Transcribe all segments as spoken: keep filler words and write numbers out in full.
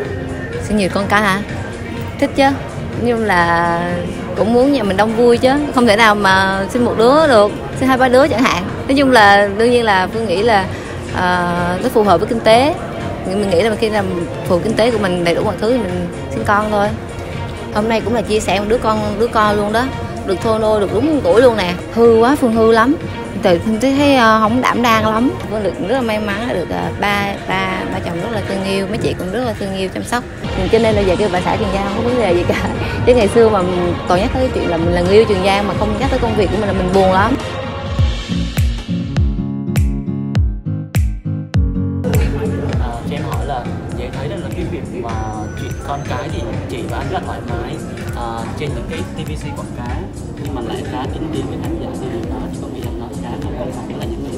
Sinh nhiều con cái hả? Thích chứ, nhưng là cũng muốn nhà mình đông vui chứ, không thể nào mà sinh một đứa được, sinh hai ba đứa chẳng hạn. Nói chung là đương nhiên là Phương nghĩ là uh, nó phù hợp với kinh tế. Mình nghĩ là khi làm phù kinh tế của mình đầy đủ mọi thứ thì mình sinh con thôi. Hôm nay cũng là chia sẻ một đứa con đứa con luôn đó, được thô nô được đúng tuổi luôn nè. Hư quá, Phương hư lắm. Từ thấy thấy không đảm đang lắm. Phương được rất là may mắn được ba ba ba chồng rất là thương yêu, mấy chị cũng rất là thương yêu chăm sóc. Cho nên là giờ kêu bà xã Trường Giang không có vấn đề gì cả. Chứ ngày xưa mà mình còn nhắc tới chuyện là mình là người yêu Trường Giang mà không nhắc tới công việc của mình là mình buồn lắm. Cho em hỏi là dễ thấy đó là cái việc mà chuyện con cái thì chị và anh rất là thoải mái à, trên những cái tê vê xê quảng cáo, nhưng mà lại khá tính đến với khán giả thì điều đó thì có nghĩ là nó khá là không phải là những người.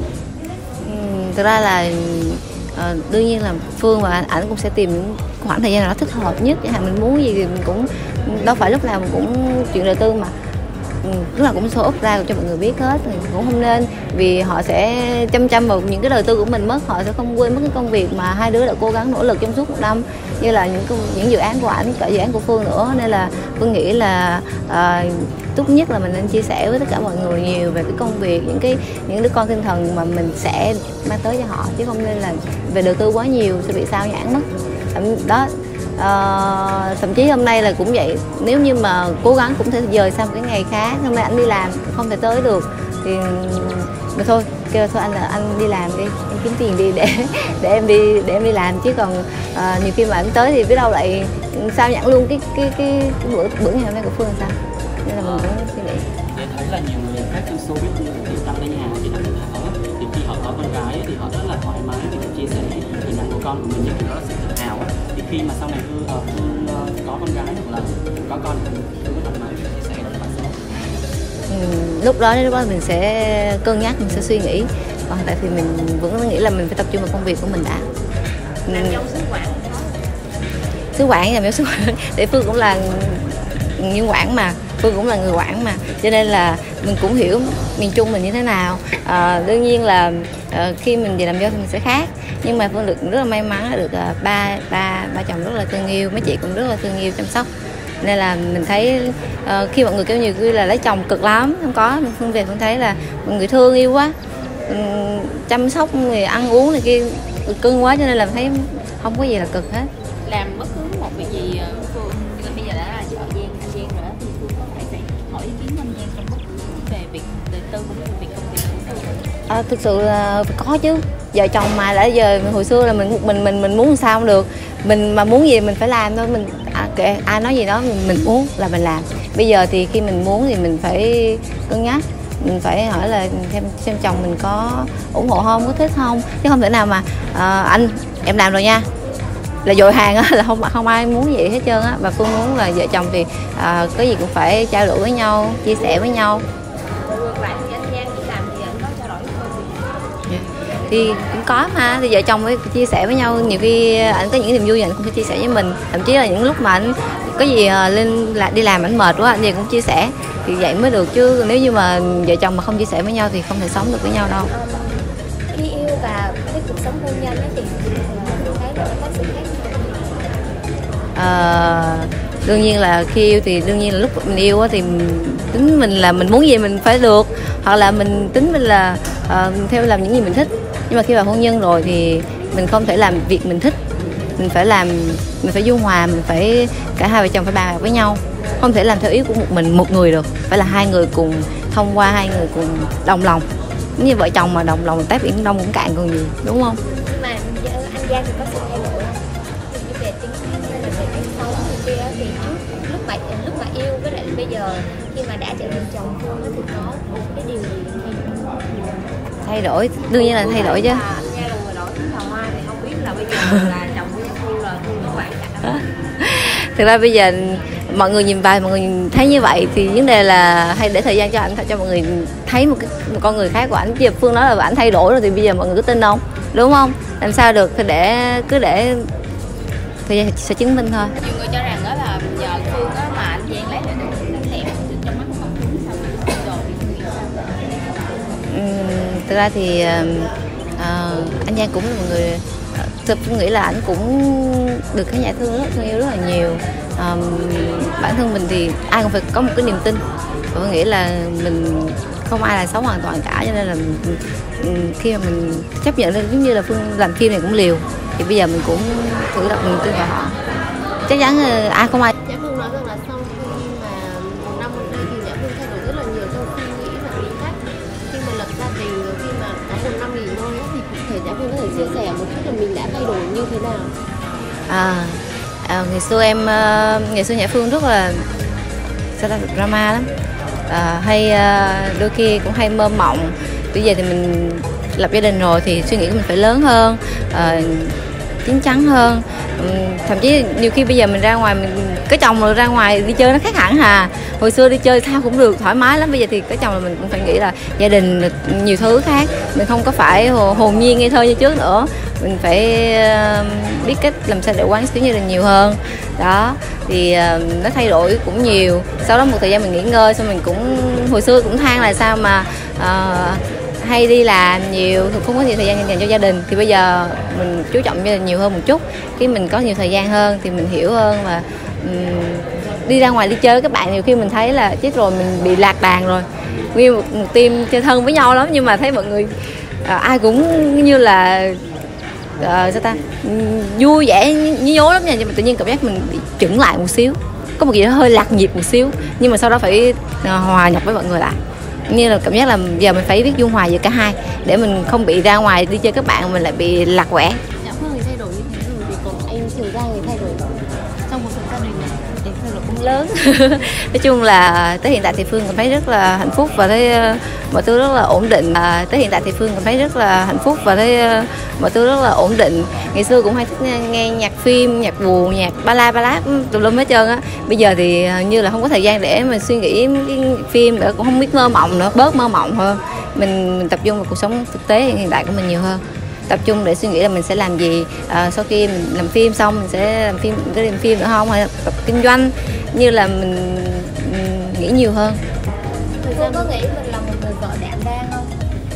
Thực ra là uh, đương nhiên là Phương và ảnh cũng sẽ tìm những khoảng thời gian nào đó thích hợp nhất. Chẳng hạn mình muốn gì thì mình cũng đâu phải lúc nào mình cũng chuyện đầu tư mà lúc nào cũng show up ra cho mọi người biết hết, thì cũng không nên, vì họ sẽ chăm chăm vào những cái đời tư của mình mất, họ sẽ không quên mất cái công việc mà hai đứa đã cố gắng nỗ lực trong suốt một năm, như là những những dự án của ảnh, cả dự án của Phương nữa. Nên là Phương nghĩ là uh, tốt nhất là mình nên chia sẻ với tất cả mọi người nhiều về cái công việc, những cái những đứa con tinh thần mà mình sẽ mang tới cho họ, chứ không nên là về đầu tư quá nhiều sẽ bị sao nhãng mất đó. Uh, thậm chí hôm nay là cũng vậy, nếu như mà cố gắng cũng thể dời sang một cái ngày khác, hôm nay anh đi làm không thể tới được thì mà thôi kêu thôi anh là anh đi làm đi, em kiếm tiền đi để để em đi để em đi làm, chứ còn uh, nhiều khi mà anh tới thì biết đâu lại sao nhãng luôn cái cái cái, cái bữa bữa ngày hôm nay của Phương sao, nên là mình cũng suy nghĩ. Để thấy là nhiều người khác trong showbiz như kiểu Tâm Thanh Hà thì Đặng Thị Thảo thì khi họ có con gái thì họ rất là thoải mái khi họ chia sẻ hình ảnh của con của mình, như kiểu đó là sự tự hào á. Thì khi mà sau này Phương uh, Phương uh, có con gái hoặc là có con thì Phương có thoải mái để chia sẻ đó các bạn sao? Ừ, lúc đó lúc đó mình sẽ cân nhắc, mình sẽ suy nghĩ. Còn tại vì mình vẫn nghĩ là mình phải tập trung vào công việc của mình đã. Làm dâu sứ quản Sứ quản làm dâu sứ quản để Phương cũng là nhân quản mà, Phương cũng là người quản mà, cho nên là mình cũng hiểu miền Trung mình như thế nào. À, đương nhiên là à, khi mình về làm dâu thì mình sẽ khác, nhưng mà Phương được rất là may mắn được à, ba ba ba chồng rất là thương yêu, mấy chị cũng rất là thương yêu chăm sóc, nên là mình thấy uh, khi mọi người kêu nhiều khi là lấy chồng cực lắm, không có. Phương về Phương thấy là mọi người thương yêu quá, um, chăm sóc người ăn uống này kia cưng quá, cho nên là thấy không có gì là cực hết. làm bất cứ một việc gì Phương bây giờ đã là vợ Giang, anh Giang rồi đó, thì Phương có thể sẽ hỏi ý kiến anh Giang trong bất cứ về việc đời tư cũng như việc công việc của Phương. À, thực sự là có chứ, vợ chồng mà đã giờ hồi xưa là mình mình mình mình muốn làm sao không được, mình mà muốn gì mình phải làm thôi, mình à, kệ ai nói gì đó mình, mình muốn là mình làm. Bây giờ thì khi mình muốn thì mình phải cân nhắc, mình phải hỏi là xem xem chồng mình có ủng hộ không, có thích không, chứ không thể nào mà à, anh em làm rồi nha là dội hàng á, là không không ai muốn vậy hết trơn á. Và Phương muốn là vợ chồng thì à, có gì cũng phải trao đổi với nhau, chia sẻ với nhau. Thì cũng có mà, thì vợ chồng mới chia sẻ với nhau, nhiều khi ảnh có những niềm vui thì ảnh cũng phải chia sẻ với mình, thậm chí là những lúc mà ảnh có gì lên là đi làm ảnh mệt quá anh gì cũng chia sẻ, thì vậy mới được, chứ nếu như mà vợ chồng mà không chia sẻ với nhau thì không thể sống được với nhau đâu. Khi yêu và cái cuộc sống hôn nhân thì thấy là có sự khác nhau. À, đương nhiên là khi yêu thì đương nhiên là lúc mình yêu thì tính mình là mình muốn gì mình phải được, hoặc là mình tính mình là uh, theo làm những gì mình thích. Nhưng mà khi vào hôn nhân rồi thì mình không thể làm việc mình thích, mình phải làm, mình phải dung hòa, mình phải cả hai vợ chồng phải bàn bạc với nhau, không thể làm theo ý của một mình một người được, phải là hai người cùng thông qua, hai người cùng đồng lòng. Như vợ chồng mà đồng lòng tát biển đông cũng cạn còn gì, đúng không? Nhưng mà anh Giang thì có sự thay đổi như về tính cách hay là về cách sống như kia, thì trước lúc mà lúc mà yêu với lại bây giờ khi mà đã trở thành chồng Phương thì có cái điều gì thay đổi? Đương nhiên là thay đổi chứ. Anh Giang là người đổi chồng Hoa thì không biết là bây giờ là chồng của Phương là Phương nó quản cả. Thực ra bây giờ mọi người nhìn vào, mọi người nhìn thấy như vậy thì vấn đề là hay để thời gian cho anh, cho mọi người thấy một cái một con người khác của ảnh. Chứ Phương nói là ảnh thay đổi rồi thì bây giờ mọi người có tin không, đúng không? Làm sao được, thì để cứ để thời gian sẽ chứng minh thôi. Nhiều người cho rằng đó là giờ Phương á mà anh Giang lấy lại được đẹp trong mắt của công chúng sao rồi uhm, thực ra thì uh, anh Giang cũng là một người Thực Phương nghĩ là ảnh cũng được khán giả thương rất thương yêu rất là nhiều. À, bản thân mình thì ai cũng phải có một cái niềm tin, và Phương nghĩ là mình không ai là xấu hoàn toàn cả, cho nên là khi mà mình chấp nhận, giống như là Phương làm phim này cũng liều, thì bây giờ mình cũng thử đặt niềm tin vào họ. Chắc chắn ai không ai. Nhã Phương nói rằng là sau khi mà một năm gần đây thì Nhã Phương thay đổi rất là nhiều trong suy nghĩ và tính cách. Khi mà lập gia đình rồi khi mà có một năm nghỉ ngơi thì cụ thể Nhã Phương có thể chia sẻ một chút là mình đã thay đổi như thế nào? À, à ngày xưa em uh, ngày xưa Nhã Phương rất là sao ta, drama lắm, à, hay uh, đôi khi cũng hay mơ mộng. Bây giờ thì mình lập gia đình rồi thì suy nghĩ của mình phải lớn hơn, uh, chín chắn hơn. Thậm chí nhiều khi bây giờ mình ra ngoài, mình có chồng rồi ra ngoài đi chơi nó khác hẳn hà. Hồi xưa đi chơi sao cũng được thoải mái lắm, bây giờ thì có chồng là mình cũng phải nghĩ là gia đình nhiều thứ khác, mình không có phải hồn nhiên ngây thơ như trước nữa, mình phải biết cách làm sao để quán xuyến gia đình nhiều hơn. Đó thì nó thay đổi cũng nhiều. Sau đó một thời gian mình nghỉ ngơi, xong mình cũng hồi xưa cũng than là sao mà uh, hay đi làm nhiều, không có nhiều thời gian dành cho gia đình. Thì bây giờ mình chú trọng gia đình nhiều hơn một chút, khi mình có nhiều thời gian hơn thì mình hiểu hơn, và um, đi ra ngoài đi chơi với các bạn nhiều khi mình thấy là chết rồi, mình bị lạc đàn rồi. Nguyên một, một team chơi thân với nhau lắm, nhưng mà thấy mọi người uh, ai cũng như là uh, sao ta vui vẻ nhí nhố lắm nha, nhưng mà tự nhiên cảm giác mình bị chững lại một xíu, có một gì đó hơi lạc nhịp một xíu, nhưng mà sau đó phải uh, hòa nhập với mọi người lại. Như là cảm giác là giờ mình phải biết dung hòa giữa cả hai để mình không bị ra ngoài đi chơi các bạn mình lại bị lạc quẻ. Nhã Phương thì thay đổi như thế rồi, thì còn anh Trường Giang thì thay đổi trong một gia đình này thì thay đổi cũng lớn. Nói chung là tới hiện tại thì Phương cảm thấy rất là hạnh phúc và thấy uh, mọi thứ rất là ổn định. À, tới hiện tại thì Phương cảm thấy rất là hạnh phúc và thấy uh, mọi thứ rất là ổn định. Ngày xưa cũng hay thích nghe, nghe nhạc phim, nhạc buồn, nhạc ba la ba láp tùm lum hết trơn á. Bây giờ thì uh, như là không có thời gian để mà suy nghĩ cái phim nữa, cũng không biết mơ mộng nữa, bớt mơ mộng hơn. Mình, mình tập trung vào cuộc sống thực tế hiện tại của mình nhiều hơn, tập trung để suy nghĩ là mình sẽ làm gì, à, sau khi mình làm phim xong mình sẽ làm phim, mình có làm phim nữa không, hay là tập kinh doanh, như là mình, mình nghĩ nhiều hơn. Phương có nghĩ mình là một người vợ đảm đang không?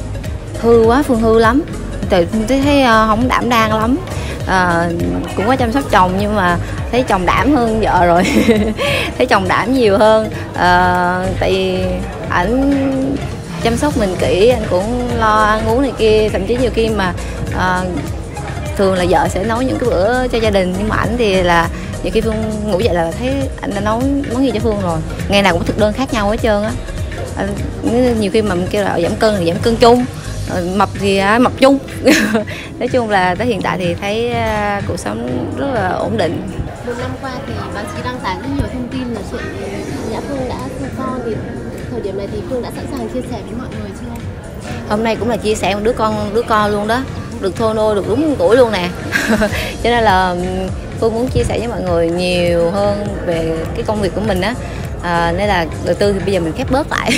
Hư quá, Phương hư lắm, tự thấy uh, không đảm đang lắm. À, cũng có chăm sóc chồng nhưng mà thấy chồng đảm hơn vợ rồi. Thấy chồng đảm nhiều hơn, à, tại vì ảnh chăm sóc mình kỹ, anh cũng lo ăn uống này kia, thậm chí nhiều khi mà à, thường là vợ sẽ nấu những cái bữa cho gia đình, nhưng mà ảnh thì là nhiều khi Phương ngủ dậy là thấy anh đã nấu món gì cho Phương rồi, ngày nào cũng thực đơn khác nhau hết trơn á. Nhiều khi mà mình kêu là giảm cân thì giảm cân chung, mập thì mập chung. Nói chung là tới hiện tại thì thấy cuộc sống rất là ổn định. Một năm qua thì báo chí đăng tải rất nhiều thông tin là chuyện Nhã Phương đã sinh con, thì thời điểm này thì Phương đã sẵn sàng chia sẻ với mọi người chưa? Hôm nay cũng là chia sẻ một đứa con đứa con luôn đó, được thô nô được đúng tuổi luôn nè. Cho nên là Phương muốn chia sẻ với mọi người nhiều hơn về cái công việc của mình á, à, nên là đầu tư thì bây giờ mình khép bớt lại.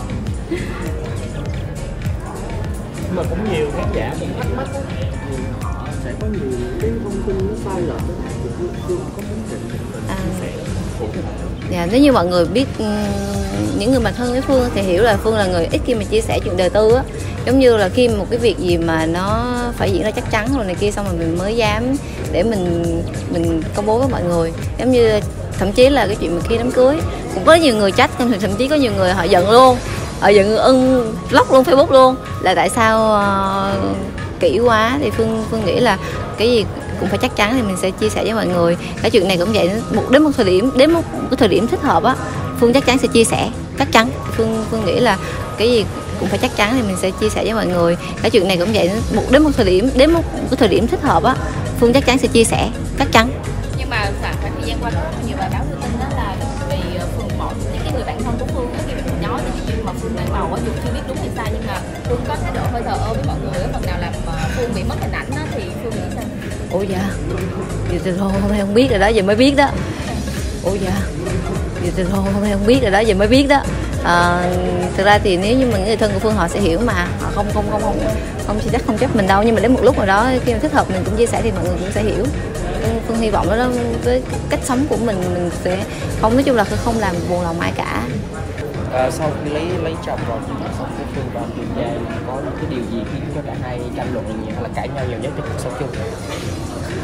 Mà cũng nhiều khán giả cũng thắc mắc đó, họ sẽ có nhiều cái thông tin nó sai lệch, thì Phương Phương có muốn trình à, chia sẻ dạ, nếu như mọi người biết, những người mà thân với Phương thì hiểu là Phương là người ít khi mà chia sẻ chuyện đời tư á. Giống như là khi một cái việc gì mà nó phải diễn ra chắc chắn rồi này kia, xong rồi mình mới dám để mình mình công bố với mọi người. Giống như thậm chí là cái chuyện mà khi đám cưới cũng có nhiều người trách, thậm chí có nhiều người họ giận luôn, họ giận ưng lóc luôn Facebook luôn, là tại sao uh, kỹ quá. Thì Phương Phương nghĩ là cái gì cũng phải chắc chắn thì mình sẽ chia sẻ với mọi người. Cái chuyện này cũng vậy, một đến một thời điểm đến một cái thời điểm thích hợp á, Phương chắc chắn sẽ chia sẻ, chắc chắn. Phương Phương nghĩ là cái gì cũng phải chắc chắn thì mình sẽ chia sẻ với mọi người. Cái chuyện này cũng vậy, một đến một thời điểm đến một cái thời điểm thích hợp á, Phương chắc chắn sẽ chia sẻ, chắc chắn. Nhưng mà khoảng thời gian qua có rất nhiều bài báo đưa tin đó là vì Phương bỏ những cái người bạn thân của Phương, khi mà mình nói về cái chuyện mà Phương mang bầu á, dù chưa biết đúng hay sai, nhưng mà Phương có thái độ hơi thờ ơ với mọi người ở phần nào làm Phương bị mất hình ảnh á, thì Phương nghĩ sao? Ủa dạ, vậy thì thôi hôm nay không biết rồi đó, giờ mới biết đó. Ủa dạ, vậy thì thôi hôm nay không biết rồi đó, giờ mới biết đó. À, thực ra thì nếu như mà người thân của Phương họ sẽ hiểu mà, họ không không không không không chắc không chấp mình đâu, nhưng mà đến một lúc nào đó khi mà thích hợp mình cũng chia sẻ thì mọi người cũng sẽ hiểu. Phương hy vọng đó, đó với cách sống của mình mình sẽ không, nói chung là không làm buồn lòng ai cả. À, sau khi lấy lấy chồng rồi thì cuộc sống của Phương và Trường Giang có những cái điều gì khiến cho cả hai tranh luận nhiều hay là cãi nhau nhiều nhất trong cuộc sống chung?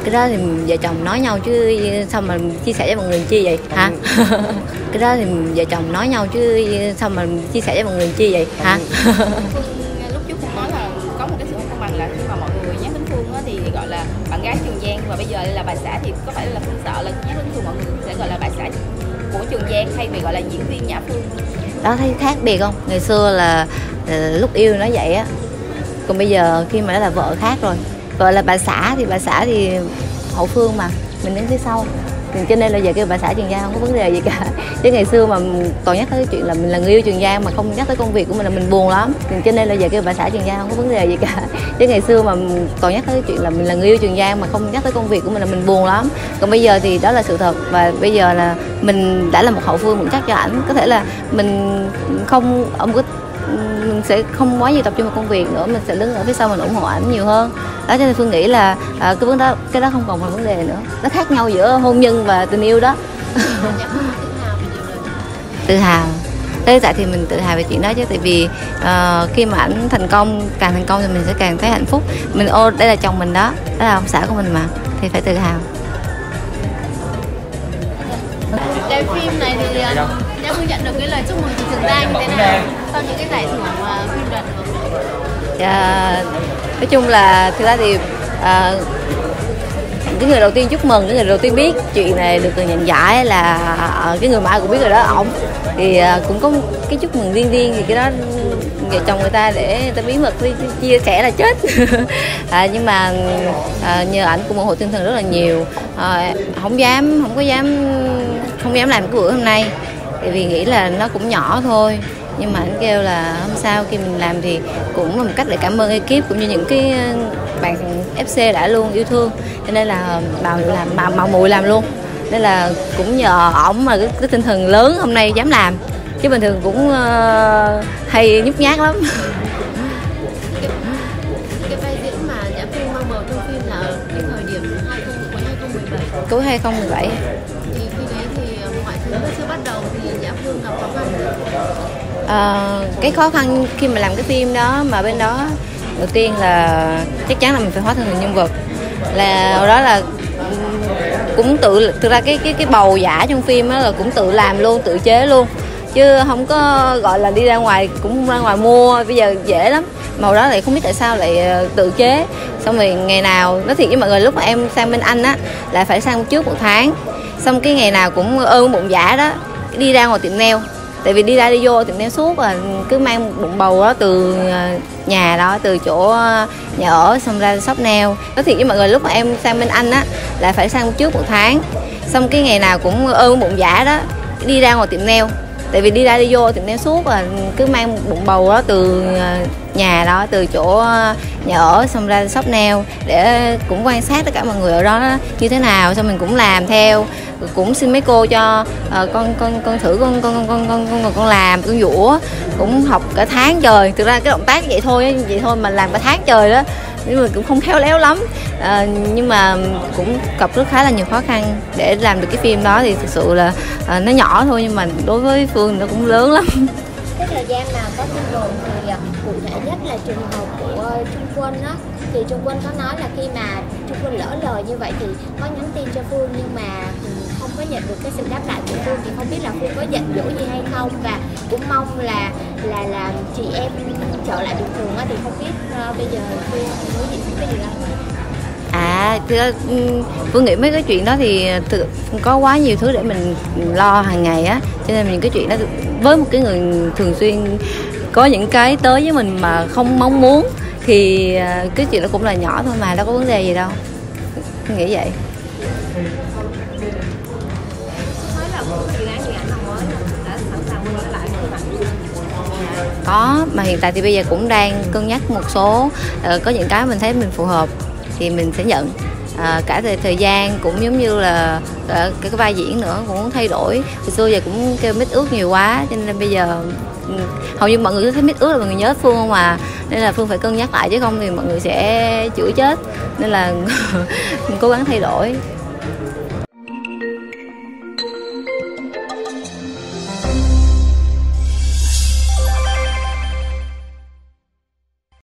Cái đó thì vợ chồng nói nhau chứ sao mà chia sẻ cho mọi người chi vậy hả? Cái đó thì vợ chồng nói nhau chứ sao mà chia sẻ cho mọi người chi vậy hả? Lúc trước cũng nói là có một cái sự không công bằng là khi mà mọi người nhắc đến Phương á, thì gọi là bạn gái Trường Giang, và bây giờ là bà xã, thì có phải là Phương sợ là nhắc đến Phương mọi người sẽ gọi là bà xã của Trường Giang thay vì gọi là diễn viên Nhã Phương? Đó, thấy khác biệt không? Ngày xưa là uh, lúc yêu nói vậy á, còn bây giờ khi mà đã là vợ khác rồi, vợ là bà xã thì bà xã thì hậu phương mà mình đứng phía sau, cho nên là giờ kêu bà xã Trường Giang không có vấn đề gì cả. Chứ ngày xưa mà còn nhắc tới cái chuyện là mình là người yêu Trường Giang mà không nhắc tới công việc của mình là mình buồn lắm, cho nên là giờ kêu bà xã Trường Giang không có vấn đề gì cả. Chứ ngày xưa mà còn nhắc tới cái chuyện là mình là người yêu Trường Giang mà không nhắc tới công việc của mình là mình buồn lắm. Còn bây giờ thì đó là sự thật, và bây giờ là mình đã là một hậu phương vững chắc cho ảnh. Có thể là mình không ở một cái, mình sẽ không quá nhiều tập trung vào công việc nữa, mình sẽ đứng ở phía sau mình ủng hộ ảnh nhiều hơn. Đó, cho nên Phương nghĩ là à, cái vấn đó cái đó không còn là vấn đề nữa. Nó khác nhau giữa hôn nhân và tình yêu đó. Tự hào. Thế tại thì mình tự hào về chuyện đó chứ, tại vì uh, khi mà ảnh thành công, càng thành công thì mình sẽ càng thấy hạnh phúc. Mình ô đây là chồng mình đó, đó là ông xã của mình mà, thì phải tự hào. Cái phim này thì Nhã Phương nhận được cái lời chúc mừng từ Trường Giang như thế nào sau những cái giải thưởng mà phim đoạt được? Dạ, nói chung là thực ra thì à, cái người đầu tiên chúc mừng, cái người đầu tiên biết chuyện này được nhận giải là à, cái người mà ai cũng biết rồi đó, ổng thì à, cũng có cái chúc mừng riêng riêng, thì cái đó vợ chồng người ta để người ta bí mật đi chia sẻ là chết. À, nhưng mà à, nhờ ảnh cũng ủng hộ tinh thần rất là nhiều, à, không dám không có dám không dám làm cái bữa hôm nay, tại vì nghĩ là nó cũng nhỏ thôi. Nhưng mà anh kêu là không sao, khi mình làm thì cũng là một cách để cảm ơn ekip cũng như những cái bạn ép xê đã luôn yêu thương, cho nên là màu làm màu, màu mùi làm luôn, nên là cũng nhờ ổng mà cái, cái tinh thần lớn hôm nay dám làm, chứ bình thường cũng uh, hay nhút nhát lắm. Cái, cái vai diễn mà Nhã Phương mang bầu trong phim là ở cái thời điểm hai không một bảy cuối hai không một bảy. Thì khi đấy thì mọi thứ chưa bắt đầu thì Nhã Phương gặp khó khăn. À, cái khó khăn khi mà làm cái phim đó, mà bên đó đầu tiên là chắc chắn là mình phải hóa thân thành nhân vật, là đó là cũng tự thực ra cái cái cái bầu giả trong phim đó là cũng tự làm luôn, tự chế luôn, chứ không có gọi là đi ra ngoài, cũng không ra ngoài mua, bây giờ dễ lắm. Màu đó lại không biết tại sao lại tự chế, xong rồi ngày nào nói thiệt với mọi người, lúc mà em sang bên Anh á là phải sang trước một tháng, xong cái ngày nào cũng ơn bụng giả đó đi ra ngoài tiệm nail, tại vì đi ra đi vô tiệm nail suốt, là cứ mang bụng bầu đó từ nhà đó, từ chỗ nhà ở xong ra shop nail. Nói thiệt với mọi người, lúc mà em sang bên Anh á là phải sang trước một tháng, xong cái ngày nào cũng ơn bụng giả đó đi ra ngoài tiệm nail, tại vì đi ra đi vô tiệm nail suốt, là cứ mang bụng bầu đó từ nhà đó, từ chỗ nhà ở xong ra shop nail, để cũng quan sát tất cả mọi người ở đó như thế nào, xong mình cũng làm theo, cũng xin mấy cô cho uh, con con con thử con con con con con con làm con dũa, cũng học cả tháng trời. Thực ra cái động tác vậy thôi vậy thôi mà làm cả tháng trời đó, nhưng mà cũng không khéo léo lắm, à, nhưng mà cũng gặp rất khá là nhiều khó khăn để làm được cái phim đó. Thì thực sự là à, nó nhỏ thôi, nhưng mà đối với Phương nó cũng lớn lắm. Cái thời gian mà có tin đồn thì cụ thể nhất là trường hợp của Trung Quân á, thì Trung Quân có nói là khi mà Trung Quân lỡ lời như vậy thì có nhắn tin cho Phương nhưng mà không có nhận được cái sự đáp lại của Phương, thì không biết là Phương có giận dỗi gì hay không, và cũng mong là là là chị em trở lại bình thường á, thì không biết uh, bây giờ Phương đối diện với cái gì không? À, thì Phương nghĩ mấy cái chuyện đó thì có quá nhiều thứ để mình lo hàng ngày á, cho nên những cái chuyện đó với một cái người thường xuyên có những cái tới với mình mà không mong muốn thì cái chuyện đó cũng là nhỏ thôi mà, đâu có vấn đề gì đâu. Phương nghĩ vậy. Có, mà hiện tại thì bây giờ cũng đang cân nhắc một số, uh, có những cái mình thấy mình phù hợp thì mình sẽ nhận. À, cả thời, thời gian cũng giống như là uh, cái, cái vai diễn nữa cũng thay đổi. Hồi xưa giờ cũng kêu mít ướt nhiều quá, cho nên bây giờ um, hầu như mọi người thấy mít ướt là mọi người nhớ Phương không à, nên là Phương phải cân nhắc lại, chứ không thì mọi người sẽ chửi chết, nên là cố gắng thay đổi.